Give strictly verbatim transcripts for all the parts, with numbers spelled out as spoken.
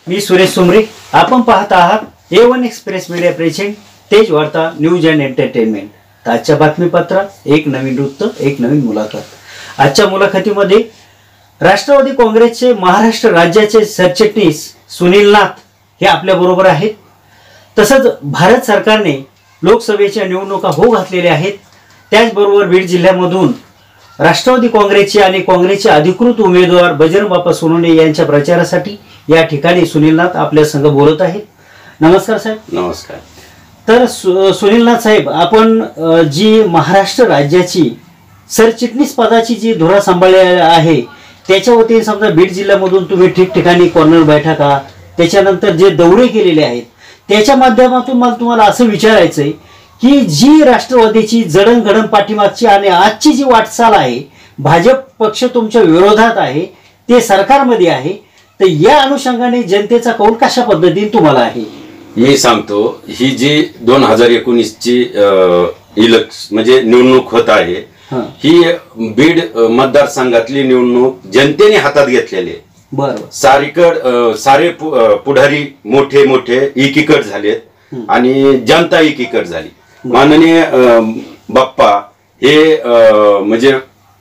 मी सुरेश सुमरे. आपण पाहत आहात A one express media present Tej Varta news and entertainment. आजच्या बातमीपत्रात एक नवीन वृत्त, एक नवीन मुलाखत. आजच्या मुलाखतीमध्ये राष्ट्रवादी काँग्रेसचे महाराष्ट्र राज्याचे सरचिटणीस सुनील नाथ हे आपल्या बरोबर आहेत. तसंच भारत सरकारने लोकसभेच्या निवडणुका होऊ घातलेल्या आहेत. त्याचबरोबर बीड जिल्ह्यामधून राष्ट्रवादी काँग्रेसचे आणि काँग्रेसचे अधिकृत उमेदवार बजरंग बाप्पा सोनवणे यांच्या प्रचारासाठी या ठिकाणी सुनील नाथ आपल्या संग बोलत आहेत. नमस्कार साहेब. नमस्कार. तर सुनील नाथ साहेब, आपण जी महाराष्ट्र राज्याची सरचिटणीस पदाची जी धुरा सांभाळली आहे त्याच्या वतीने समजा बीड जिल्ह्यामधून तुम्ही ठिकठिकाणी कॉर्नर बैठका, त्याच्यानंतर जे दौरे केलेले आहेत त्याच्या माध्यमातून मला तुम्हाला असं विचारायचं आहे की जी राष्ट्रवादीची जडणघडण पाठीमागची आणि आजची जी वाटचाल आहे, भाजप पक्ष तुमच्या विरोधात आहे, ते सरकारमध्ये आहे, तर या अनुषंगाने जनतेचा कौल कशा पद्धतीने तुम्हाला आहे? मी सांगतो, ही जी दोन हजार एकोणीस ची इलेक्शन म्हणजे निवडणूक होत आहे, ही बीड मतदारसंघातली निवडणूक जनतेने हातात घेतलेली आहे. बरोबर. सारीकड सारे पुढारी मोठे मोठे एकीकड झालेत आणि जनता एकीकड झाली. माननीय बाप्पा हे म्हणजे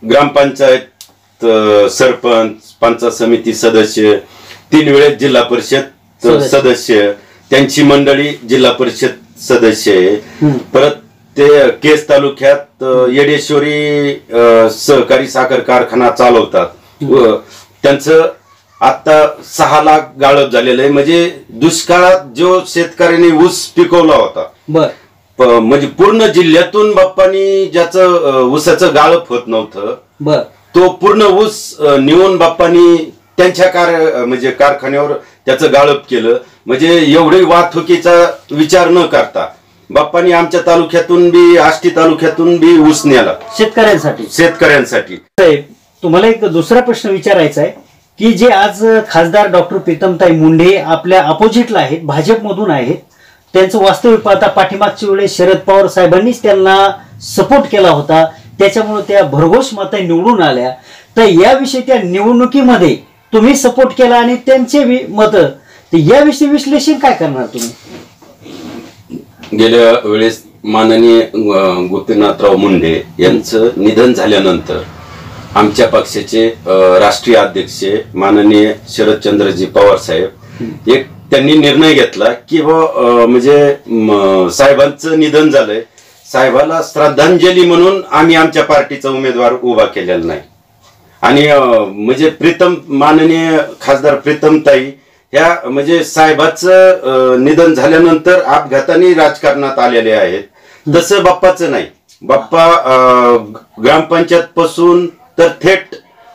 ग्रामपंचायत सरपंच, पंचायत समिती सदस्य, तीन वेळेस जिल्हा परिषद सदस्य, त्यांची मंडळी जिल्हा परिषद सदस्य आहे. परत ते केस तालुक्यात येडेश्वरी सहकारी साखर कारखाना चालवतात. त्यांचं आता सहा लाख गाळप झालेलं आहे. म्हणजे दुष्काळात जो शेतकऱ्यांनी ऊस पिकवला होता, बर, म्हणजे पूर्ण जिल्ह्यातून बाप्पानी ज्याचं ऊसाचं गाळप होत नव्हतं, बर, तो पूर्ण ऊस नेऊन बाप्पानी त्यांच्या कार म्हणजे कारखान्यावर त्याचं गाळप केलं. म्हणजे एवढी वाहतुकीचा विचार न करता बाप्पानी आमच्या तालुक्यातून बी, आष्टी तालुक्यातून बी ऊस नेला शेतकऱ्यांसाठी शेतकऱ्यांसाठी साहेब, तुम्हाला एक दुसरा प्रश्न विचारायचा आहे की जे आज खासदार डॉक्टर प्रीतमताई मुंडे आपल्या अपोजिटला आहेत, भाजपमधून आहेत, त्यांचं वास्तविक पाहता पाठीमागच्या वेळेस शरद पवार साहेबांनीच त्यांना सपोर्ट केला होता, त्याच्यामुळे त्या भरघोस मतं निवडून आल्या. तर याविषयी त्या निवडणुकीमध्ये तुम्ही सपोर्ट केला आणि त्यांचे मतं, तर याविषयी विश्लेषण काय करणार तुम्ही? गेल्या वेळेस माननीय गोपीनाथराव मुंडे यांचं निधन झाल्यानंतर आमच्या पक्षाचे राष्ट्रीय अध्यक्ष माननीय शरदचंद्रजी पवार साहेब एक त्यांनी निर्णय घेतला की म्हणजे साहेबांचं निधन झालंय, साहेबाला श्रद्धांजली म्हणून आम्ही आमच्या पार्टीचा उमेदवार उभा केलेला नाही. आणि म्हणजे प्रीतम माननीय खासदार प्रीतमताई ह्या म्हणजे साहेबाचं निधन झाल्यानंतर अपघाताने राजकारणात आलेले आहेत. तसं बाप्पाचं नाही. बाप्पा ग्रामपंचायत पासून तर थेट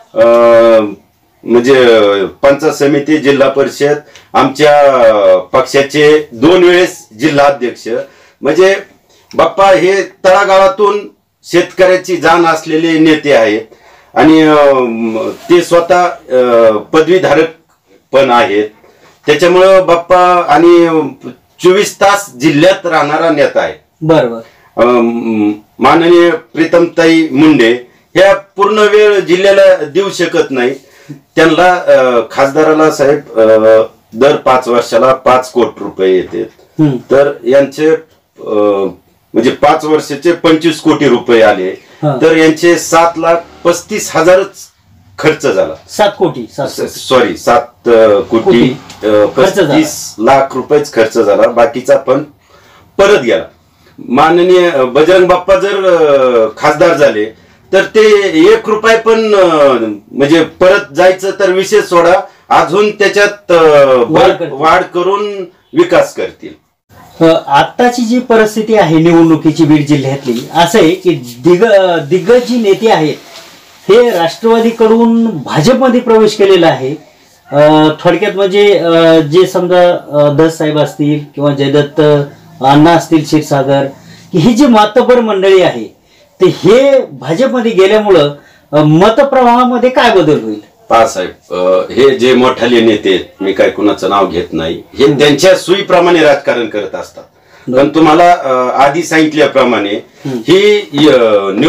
म्हणजे पंचायत समिती, जिल्हा परिषद, आमच्या पक्षाचे दोन वेळेस जिल्हा अध्यक्ष, म्हणजे बाप्पा हे तळागाळातून शेतकऱ्याची जाण असलेले नेते आहेत. आणि ते स्वतः पदवीधारक पण आहेत. त्याच्यामुळं बाप्पा आणि चोवीस तास जिल्ह्यात राहणारा नेता आहे. बरोबर. माननीय प्रीतमताई मुंडे ह्या पूर्ण वेळ जिल्ह्याला देऊ शकत नाही. त्यांना खासदाराला साहेब दर पाच वर्षाला पाच कोटी रुपये येतात. तर यांचे म्हणजे पाच वर्षाचे पंचवीस कोटी रुपये आले, तर यांचे सात लाख पस्तीस हजारच खर्च झाला. सात कोटी सॉरी सात कोटी पस्तीस लाख रुपयेच खर्च झाला. बाकीचा पण परत गेला. माननीय बजरंग बाप्पा जर खासदार झाले तर ते एक रुपये पण म्हणजे परत जायचं तर विशेष सोडा, अजून त्याच्यात वाढ करून विकास करतील. आताची जी परिस्थिती आहे निवडणुकीची बीड जिल्ह्यातली, असं आहे की दिग दिग्गज जी नेते आहेत हे राष्ट्रवादीकडून भाजपमध्ये प्रवेश केलेला आहे. थोडक्यात म्हणजे जे समजा दस साहेब असतील किंवा जयदत्त अण्णा असतील क्षीरसागर, की ही जी मातबर मंडळी आहे ते हे भाजपमध्ये गेल्यामुळं मतप्रवाहामध्ये काय बदल होईल? पहा साहेब, हे जे मोठाले नेते, मी काय कुणाचं नाव घेत नाही, हे त्यांच्या सुईप्रमाणे राजकारण करत असतात. पण तुम्हाला आधी सांगितल्याप्रमाणे ही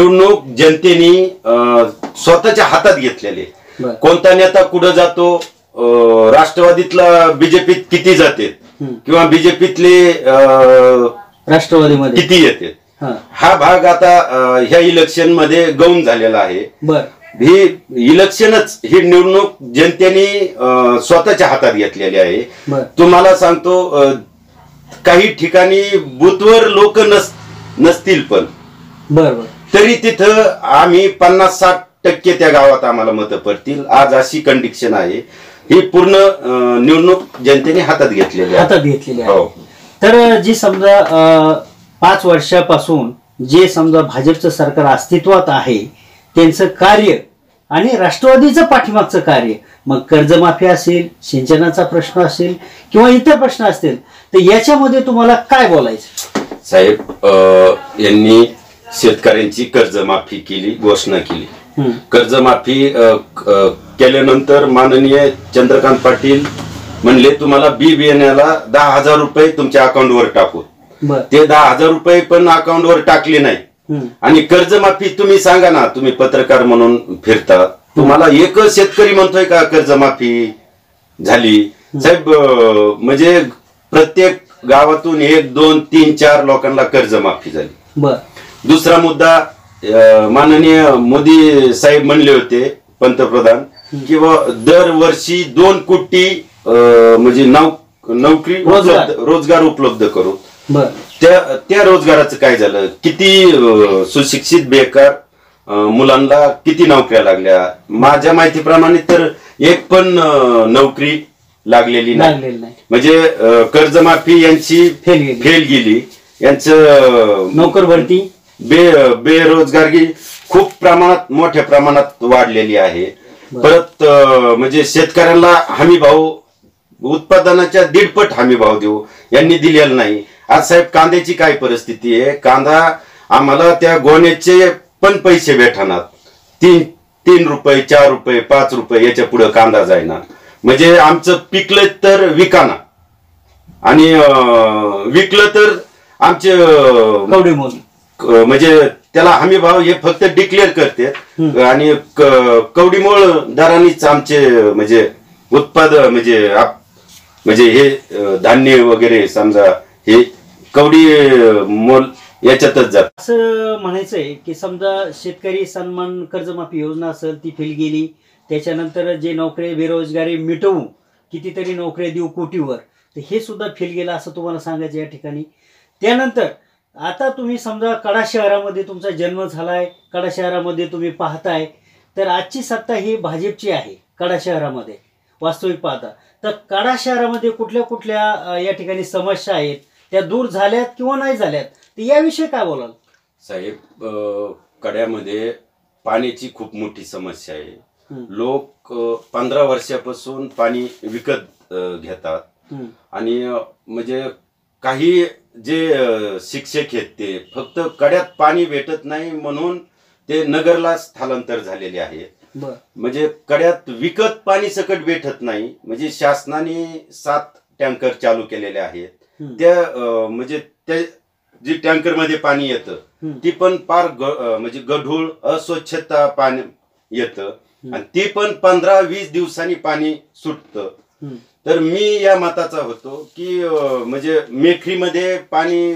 निवडणूक जनतेने स्वतःच्या हातात घेतलेली. कोणता नेता कुठं जातो अं, राष्ट्रवादीतला बीजेपीत किती जाते हम्म. किंवा बीजेपीतले राष्ट्रवादीमध्ये किती येते, हा हा भाग आता अं, ह्या इलेक्शन मध्ये गौण झालेला आहे. बर ही इलेक्शनच ही निवडणूक जनतेने अं, स्वतःच्या हातात घेतलेली आहे. बर तुम्हाला सांगतो अं, काही ठिकाणी बूथवर लोक नस नसतील पण बर बर तरी तिथं आम्ही पन्नास साठ टक्के त्या गावात आम्हाला मतं पडतील. आज अशी कंडिशन आहे. ही पूर्ण अं, निवडणूक जनतेने हातात घेतलेली आहे. हातात घेतलेली आहे. हो. तर जी समजा अं, पाच वर्षापासून जे समजा भाजपचं सरकार अस्तित्वात आहे त्यांचं कार्य आणि राष्ट्रवादीचं पाठीमागचं कार्य, मग कर्जमाफी असेल, सिंचनाचा प्रश्न असेल किंवा इतर प्रश्न असतील, तर याच्यामध्ये तुम्हाला काय बोलायचं? साहेब अं, यांनी शेतकऱ्यांची कर्जमाफी केली, घोषणा केली. हम्म. कर्जमाफी अं, अं, केल्यानंतर माननीय चंद्रकांत पाटील म्हणले तुम्हाला बी बियाण्याला दहा हजार रुपये तुमच्या अकाउंटवर टाकू. बर ते दहा हजार रुपये पण अकाउंटवर टाकले नाही. हम्म. आणि कर्जमाफी तुम्ही सांगा ना, तुम्ही पत्रकार म्हणून फिरता, तुम्हाला एकच शेतकरी म्हणतोय का कर्जमाफी झाली? साहेब अं, म्हणजे प्रत्येक गावातून एक दोन तीन चार लोकांना कर्जमाफी झाली. बर दुसरा मुद्दा, अं, माननीय मोदी साहेब म्हणले होते पंतप्रधान की दरवर्षी दोन कोटी अं, म्हणजे नौ- नोकरी रोजगार. उपलब्ध- रोजगार उपलब्ध करू. बर त्या त्या रोजगाराचं काय झालं? किती अं, सुशिक्षित बेकार अं, मुलांना किती नोकऱ्या लागल्या? माझ्या माहितीप्रमाणे तर एक पण अं, नोकरी लागलेली नाही. लागलेलं नाही. म्हणजे अं, कर्जमाफी यांची फेल गेली. फेल गेली. यांचं नोकर भरती बे बेरोजगारी खूप प्रमाणात मोठ्या प्रमाणात वाढलेली आहे. परत अं, म्हणजे शेतकऱ्यांना हमी भाव उत्पादनाच्या दीडपट हमी भाव देऊ यांनी दिलेला नाही. आज साहेब कांद्याची काय परिस्थिती आहे? कांदा आम्हाला त्या गोण्याचे पण पैसे भेटणार, तीन तीन रुपये चार रुपये पाच रुपये याच्या पुढे कांदा जायना. म्हणजे आमचं पिकलं तर विकाना आणि अं, विकलं तर आमचे अं, कवडी मोल क- म्हणजे त्याला हमी भाव हे फक्त डिक्लेअर करते आणि क- कवडीमोळ दरानेच आमचे म्हणजे उत्पादन म्हणजे आप- म्हणजे हे अं, धान्य वगैरे समजा हे कवडी अं, मोल याच्यातच जात. असं म्हणायचंय की समजा शेतकरी सन्मान कर्जमाफी योजना असेल ती फेल गेली, त्याच्यानंतर जे नोकरी बेरोजगारी मिटवू, कितीतरी नोकऱ्या देऊ कोटीवर, तर हे सुद्धा फेल गेलं असं तुम्हाला सांगायचं या ठिकाणी. त्यानंतर आता तुम्ही समजा कडा शहरामध्ये तुमचा जन्म झालाय, कडा शहरामध्ये तुम्ही पाहताय, तर आजची सत्ता ही भाजपची आहे कडा शहरामध्ये वास्तविक पाहता. तर कडा शहरामध्ये कुठल्या कुठल्या अं, या ठिकाणी समस्या आहेत, त्या दूर झाल्यात किंवा नाही झाल्यात, तर याविषयी काय बोलाल? साहेब अं, कड्यामध्ये पाण्याची खूप मोठी समस्या आहे. हम्म. लोक अं, पंधरा वर्षापासून पाणी विकत अं, घेतात हम्म. आणि अं, म्हणजे काही जे अं, शिक्षक आहेत ते फक्त कड्यात पाणी भेटत नाही म्हणून ते नगरला स्थलांतर झालेले आहेत. बर म्हणजे कड्यात विकत पाणी सकट भेटत नाही. म्हणजे शासनाने सात टँकर चालू केलेले आहेत. हम्म. त्या अं, म्हणजे त्या जी टँकर मध्ये पाणी येतं हम्म. ती पण फार ग- अं, म्हणजे गढूळ अस्वच्छता पाणी येतं आणि ती पण पंधरा वीस दिवसांनी पाणी सुटतं. हम्म. तर मी या मताचा होतो की अं, म्हणजे मेखरीमध्ये पाणी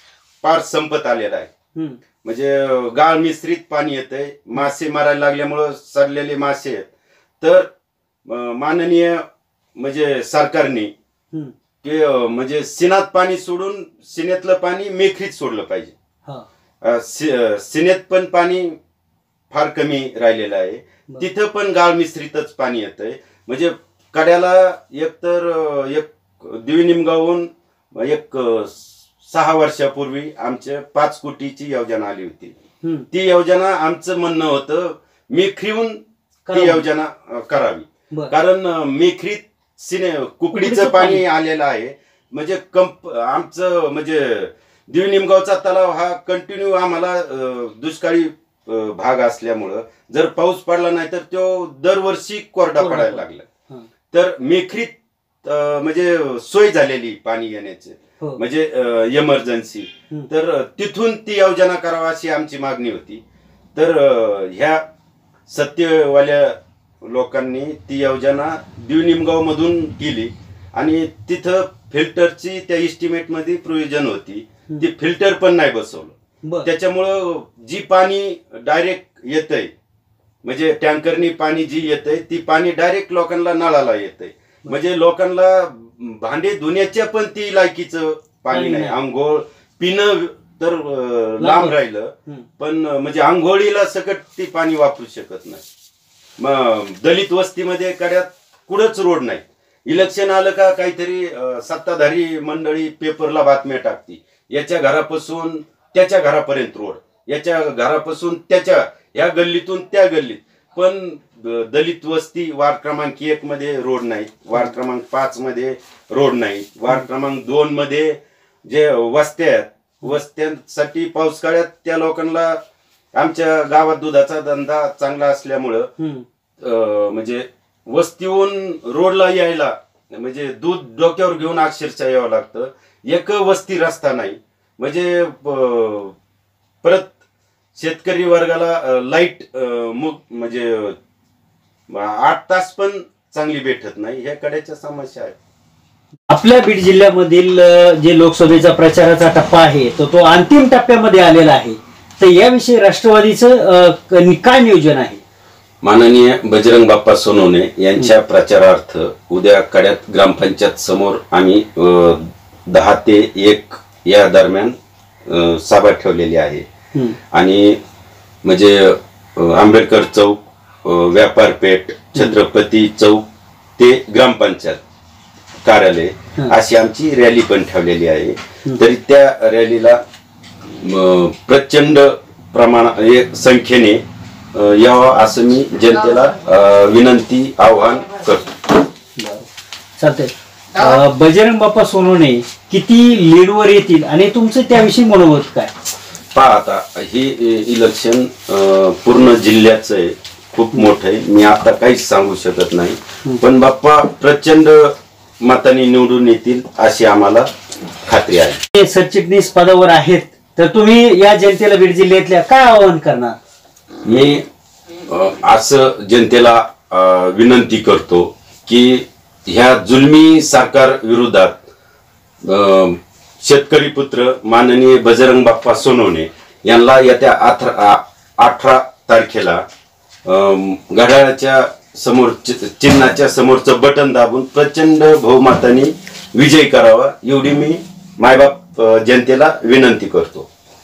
फार संपत आलेलं आहे. हम्म. म्हणजे अं, गाळ मिश्रित पाणी येतंय. मासे मारायला लागल्यामुळं सडलेले मासे आहेत. तर अं, माननीय म्हणजे सरकारने हम्म. की अं, म्हणजे सिनात पाणी सोडून सिनेतलं पाणी मेखरीत सोडलं पाहिजे. हा अं, सि- अं, सिनेत पण पाणी फार कमी राहिलेलं आहे. बरं. तिथं पण गाळ मिश्रितच पाणी येतंय. म्हणजे कड्याला एकतर अं, एक दिवनिमगावहून एक अं, सहा वर्षापूर्वी आमच्या पाच कोटीची योजना आली होती. हम्म. ती योजना आमचं म्हणणं होतं मेखरीहून ती करावं. योजना अं, करावी. बर कारण अं, मेखरीत सिने कुकडीचं कुकडीचं पाणी पाणी. आलेलं आहे. म्हणजे कंप आमचं म्हणजे दिवनिमगावचा तलाव हा कंटिन्यू आम्हाला अं, दुष्काळी अं, भाग असल्यामुळं जर पाऊस पडला नाही तर तो दरवर्षी कोरडा कोरडा पडायला पडतो. लागला. हा. तर मेखरीत अं, म्हणजे सोय झालेली पाणी येण्याची हो. म्हणजे इमर्जन्सी. हम्म. तर अं, तिथून ती योजना करावा अशी आमची मागणी होती. तर अं, ह्या सत्यवाल्या लोकांनी ती योजना दिवनिमगाव मधून केली आणि तिथं फिल्टरची त्या इस्टिमेट मध्ये प्रोव्हिजन होती, ती फिल्टर पण नाही बसवलं. त्याच्यामुळं जी पाणी डायरेक्ट येतंय म्हणजे टँकरनी पाणी जी येतंय ती पाणी डायरेक्ट लोकांना नळाला येतंय. म्हणजे लोकांना भांडे धुण्याच्या पण ती लायकीचं पाणी नाही. आंघोळ पिणं तर लांब राहिलं, पण म्हणजे आंघोळीला सकट ती पाणी वापरू शकत नाही. मग दलित वस्तीमध्ये कड्यात कुठंच रोड नाही. इलेक्शन आलं का काहीतरी सत्ताधारी मंडळी पेपरला बातम्या टाकती, याच्या घरापासून त्याच्या घरापर्यंत रोड, याच्या घरापासून त्याच्या या गल्लीतून त्या गल्लीत. पण दलित वस्ती वार्ड क्रमांक एक मध्ये रोड नाही, वार्ड क्रमांक पाच मध्ये रोड नाही, वार्ड क्रमांक दोन मध्ये जे वस्त्या आहेत वस्त्यांसाठी पाऊस काळात त्या लोकांना आमच्या गावात दुधाचा धंदा चांगला असल्यामुळं म्हणजे वस्तीहून रोडला यायला म्हणजे दूध डोक्यावर घेऊन अक्षरशः यावं लागतं. एक वस्ती रस्ता नाही. म्हणजे परत शेतकरी वर्गाला लाईट म्हणजे आठ तास पण चांगली भेटत नाही. ह्या कड्याच्या समस्या आहेत. आपल्या बीड जिल्ह्यामधील जे लोकसभेचा प्रचाराचा टप्पा आहे तो तो अंतिम टप्प्यामध्ये आलेला आहे. तर याविषयी राष्ट्रवादीचं काय नियोजन आहे? माननीय बजरंग बाप्पा सोनवणे यांच्या प्रचारार्थ उद्या कड्यात ग्रामपंचायत समोर आम्ही दहा ते एक या दरम्यान सभा ठेवलेली आहे. आणि म्हणजे आंबेडकर चौक, व्यापार पेठ, छत्रपती चौक ते ग्रामपंचायत कार्यालय अशी आमची रॅली पण ठेवलेली आहे. तरी त्या रॅलीला प्रचंड प्रमाणात संख्येने यावं असं मी जनतेला विनंती आवाहन करतो. चालतंय. बजरंग बाप्पा सोनवणे किती लीडवर येतील आणि तुमचं त्याविषयी मनोगत काय? पहा आता हे इलेक्शन पूर्ण जिल्ह्याचं आहे, खूप मोठं आहे. मी आता काहीच सांगू शकत नाही, पण बाप्पा प्रचंड मतांनी निवडून येतील अशी आम्हाला खात्री आहे. सरचिटणीस पदावर आहेत तर तुम्ही या जनतेला बीड जिल्ह्यातल्या काय आवाहन करणार? मी असं जनतेला विनंती करतो की ह्या जुलमी सरकार विरोधात शेतकरी पुत्र माननीय बजरंग बाप्पा सोनवणे यांना येत्या अठरा अठरा तारखेला घड्याळाच्या समोर चिन्हाच्या समोरचं बटन दाबून प्रचंड बहुमताने विजय करावा एवढी मी मायबाप जनतेला विनंती करतो.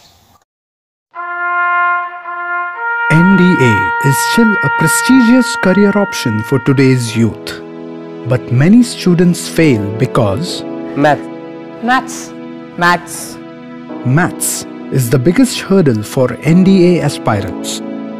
N D A is still a prestigious career option for today's youth. But many students fail because Math. Maths. Maths. Maths is the biggest hurdle for N D A aspirants.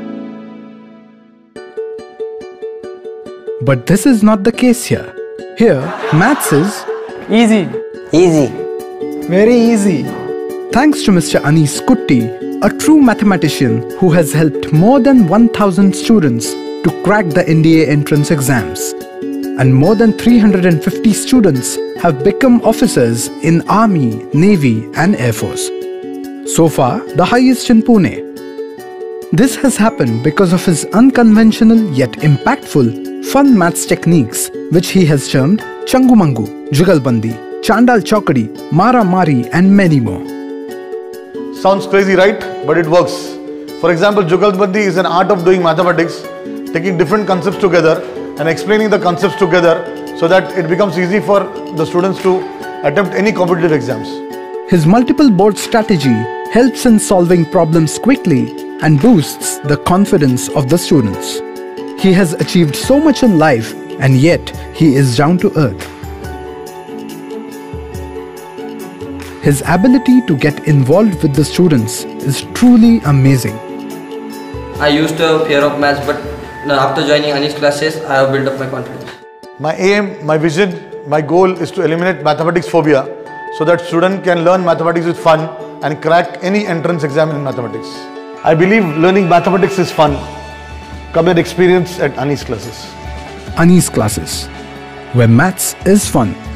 But this is not the case here. Here, maths is Easy. Easy. very easy. Thanks to Mister Anis Kutti, a true mathematician who has helped more than one thousand students to crack the N D A entrance exams. And more than three hundred fifty students have become officers in Army, Navy and Air Force. So far, the highest in Pune. This has happened because of his unconventional yet impactful fun maths techniques which he has termed Changumangu, Jugalbandi, Chandal Chokadi, Mara Mari and many more. Sounds crazy, right? But it works. For example, Jugalbandi is an art of doing mathematics, taking different concepts together and explaining the concepts together so that it becomes easy for the students to attempt any competitive exams. His multiple board strategy helps in solving problems quickly and boosts the confidence of the students. He has achieved so much in life and yet he is down to earth. His ability to get involved with the students is truly amazing. I used to have fear of maths, but after joining Anis classes, I have built up my confidence. My aim, my vision, my goal is to eliminate mathematics phobia so that students can learn mathematics with fun and crack any entrance exam in mathematics. I believe learning mathematics is fun. Come and experience at Anis classes. Anis classes, where maths is fun.